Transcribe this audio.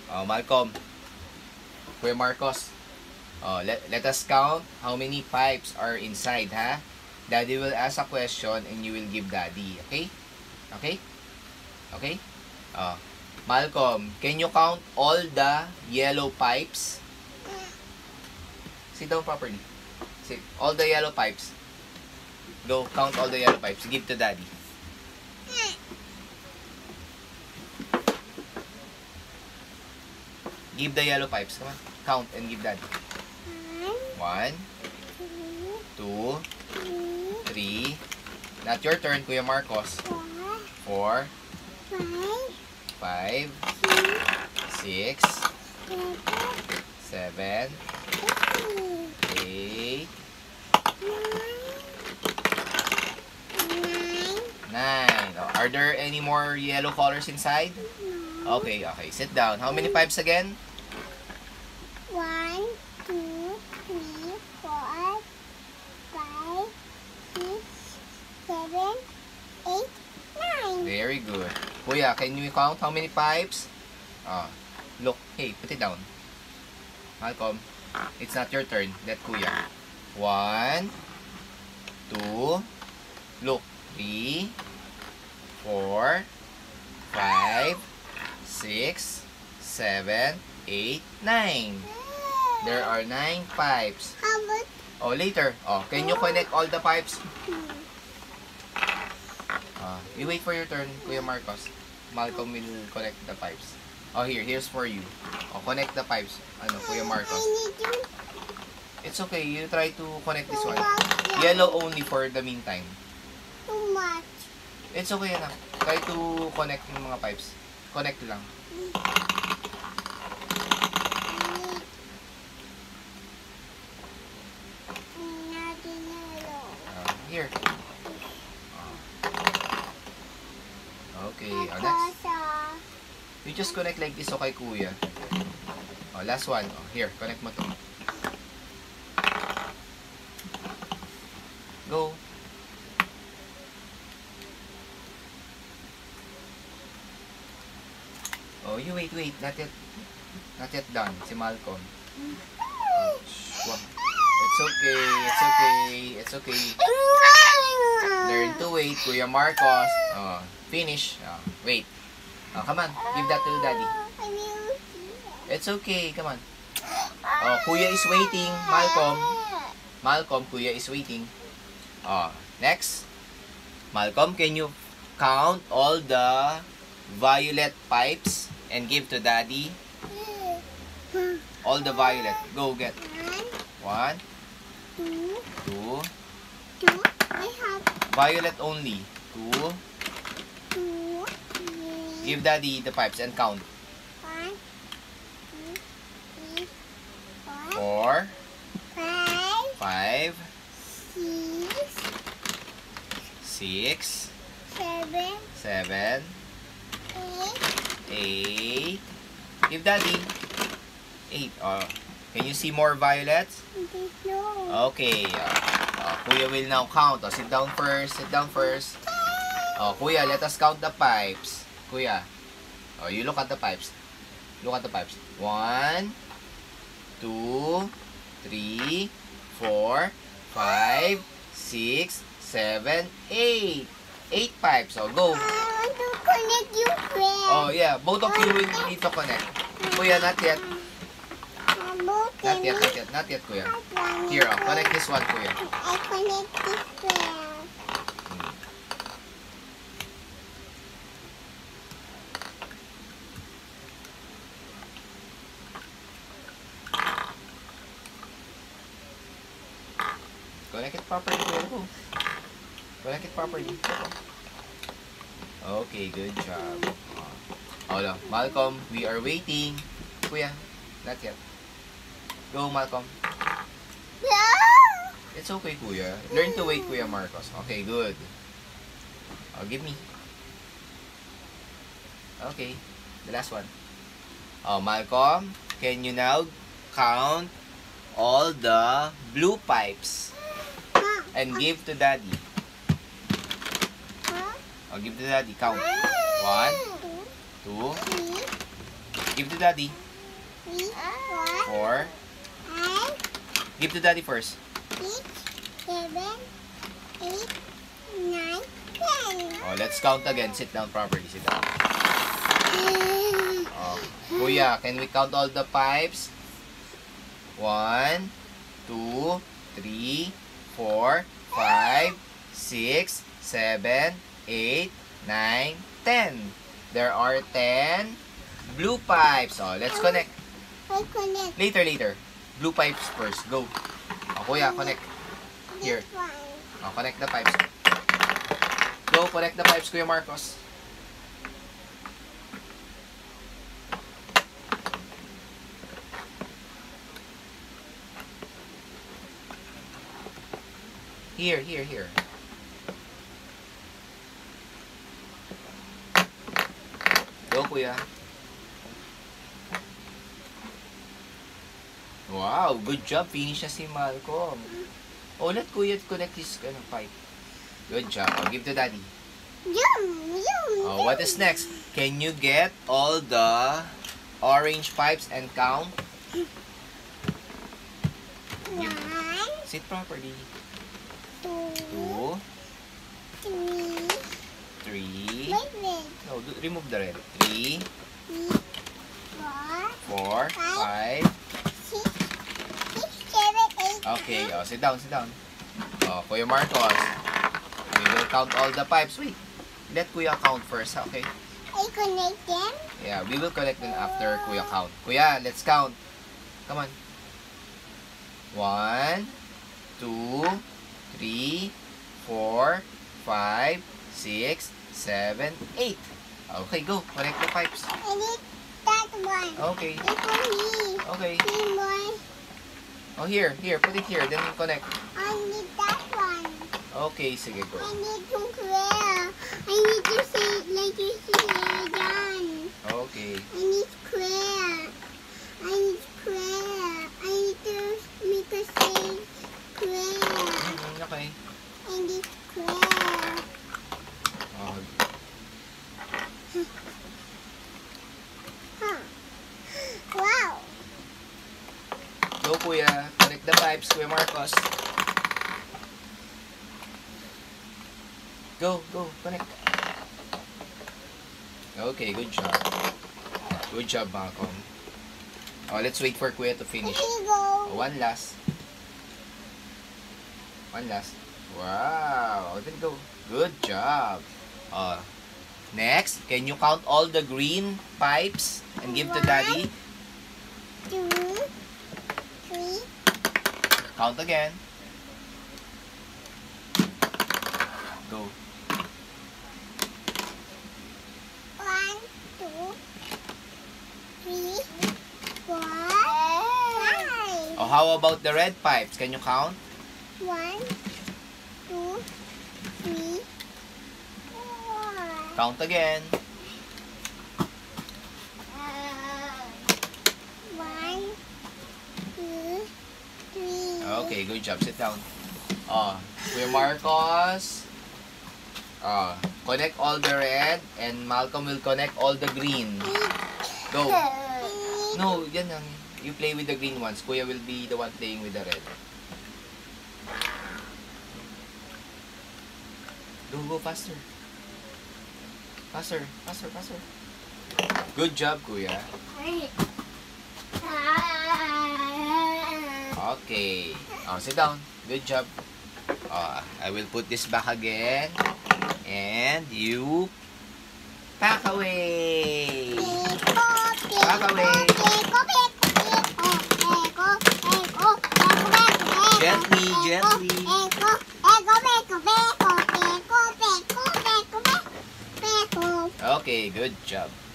Oh, Malcolm. Kuya Marcos. Oh, let us count how many pipes are inside, ha? Daddy will ask a question and you will give Daddy, okay? Okay? Okay? Oh. Malcolm, can you count all the yellow pipes? Sit down properly. Sit. All the yellow pipes. Go, count all the yellow pipes. Give to Daddy. Give the yellow pipes. Come on. Count and give Daddy. 1, 2, 3. Not your turn, Kuya Marcos. 4, 5, 6, 7, 8, 9. Are there any more yellow colors inside? Okay, okay. Sit down. How many pipes again? 1, 2, 3, 4, 5, 6, 7, 8, 9. Very good. Kuya, can you count how many pipes? Look. Hey, put it down. Malcolm, it's not your turn. Let Kuya. 1, 2, look. 3, 4, 5, 6, 7, 8, 9. There are 9 pipes. How about Oh, later. Oh, can you connect all the pipes? You wait for your turn, Kuya Marcos. Malcolm will connect the pipes. Oh, here's for you. Oh, connect the pipes. Ano, Kuya Marcos. I need to It's okay. You try to connect this one. about Yellow only for the meantime. too much. It's okay na. Try to connect yung mga pipes. Connect lang. Nothing yellow. Here. Okay. Next. You just connect like this, okay, Kuya. Oh, last one. Oh, here. Connect mo to. Go. Oh, you wait. Not yet done. Si Malcolm. Oh, wag. It's okay. Learn to wait, Kuya Marcos. Oh, finish. Oh, wait. Oh, come on. Give that to Daddy. It's okay. Come on. Oh, Kuya is waiting. Malcolm, Kuya is waiting. Oh, next. Malcolm, can you count all the violet pipes and give to Daddy? All the violet. Go get. 1, 2. I have Violet only. 2. 2, 3, Give Daddy the pipes and count. 1, 2, 3, 4, 4, 5, 5, 6, 6, 7, 7, 8. 8. Give Daddy. 8. Oh, can you see more violets? No. Okay. Kuya will now count. Oh, sit down first. Oh, Kuya, let us count the pipes. Kuya. Oh, you look at the pipes. 1, 2, 3, 4, 5, 6, 7, 8. 8 pipes. Oh, go. I want to connect you, friend. Oh, yeah. Both of you will need to connect. Kuya, not yet. Not yet, Kuya. Here, oh, connect this one, Kuya. I connect this friend. Connect it properly, Kuya. Go. Connect it properly. Okay, good job. Hold on. Malcolm, we are waiting. Kuya, not yet. Go, Malcolm. It's okay, Kuya. Learn to wait, Kuya Marcos. Okay, good. Oh, give me. Okay, the last one. Oh, Malcolm, can you now count all the blue pipes and give to Daddy? Oh, give to Daddy. Count. 1, 2, give to daddy. 3, 4. 4, 5, Give to daddy first. 6, 7, 8, 9, 10. Oh, let's count again. Sit down properly. Sit down. Oh. Kuya, can we count all the pipes? 1, 2, 3, 4, 5, 6, 7, 8, 9, 10. There are 10 blue pipes. Oh, let's connect. I connect Later. Blue pipes first. Go. Oh, kuya, connect. Here. this one. Oh, connect the pipes. Go, connect the pipes, Kuya Marcos. Here. Go, Kuya. Wow, good job. Finish na si Malcolm. Oh, let Kuya connect his pipe. Good job. Oh, give to daddy. Yum. Oh, what is next? Can you get all the orange pipes and count? 1, Sit properly. 2, 2, 3. 3. Wait. No, remove the red. 3, 3, 4, 4, 5. 6, 7, 8. Okay, oh, sit down. Oh, Kuya Marcos. We will count all the pipes. Wait, let Kuya count first, okay? I connect them. Yeah, we will connect them after Kuya count. Kuya, let's count. Come on. 1, 2, 3, 4, 5, 6, 7, 8. Okay, go. Connect the pipes. I need that one. Okay. It's for me. Okay. 3 more. Oh, here. Put it here. Then connect. I need that one. Okay, sige, go. I need to square. I need to say like you say done. Okay. I need square. I need to make a say square. Okay. I need square. Oh, Huh. Wow. go, Kuya. Connect the pipes, Kuya Marcos. Go. Connect. Okay, good job. Good job, Malcolm. Oh, let's wait for Kuya to finish. Here you go. Oh, one last. Wow. There you go. Good job. Next, can you count all the green pipes and give to daddy? 2, 3, Count again. Go. 1, 2, 3, 4, 5. Oh, how about the red pipes? Can you count? 1, 2, 3, 4. Count again. 1, 2, 3. Okay, good job. Sit down. Kuya Marcos. Connect all the red and Malcolm will connect all the green. Go. No, yan lang. You play with the green ones. Kuya will be the one playing with the red. Go faster. Faster. Good job, Kuya. Okay. Sit down. Good job. I will put this back again. And you pack away. Pack away. Gently. Okay, good job.